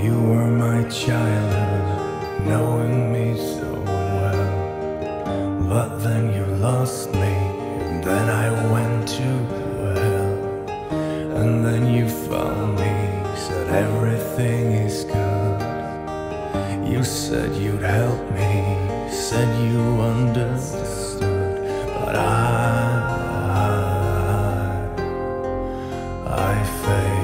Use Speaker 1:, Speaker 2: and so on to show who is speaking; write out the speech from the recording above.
Speaker 1: You were my childhood, knowing me so well. But then you lost me, and then I went to hell. And then you found me, said everything is good. You said you'd help me, said you understood. But I failed.